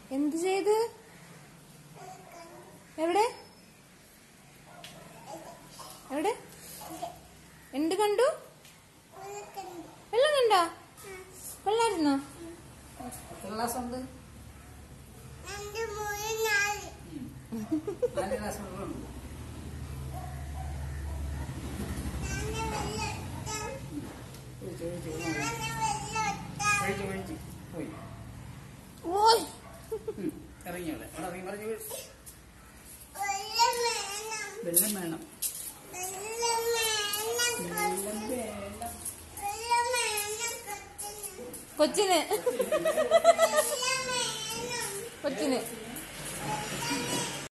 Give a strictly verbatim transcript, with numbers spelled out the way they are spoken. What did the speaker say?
എന്ത് ചെയ്ത്? എവിടെ എവിടെ എന്ത് കണ്ടു? വെള്ളം കണ്ടോ? വെള്ളായിരുന്നോ? ഇറങ്ങിയോളെ വെള്ളം വേണം. കൊച്ചിന് കൊച്ചിന്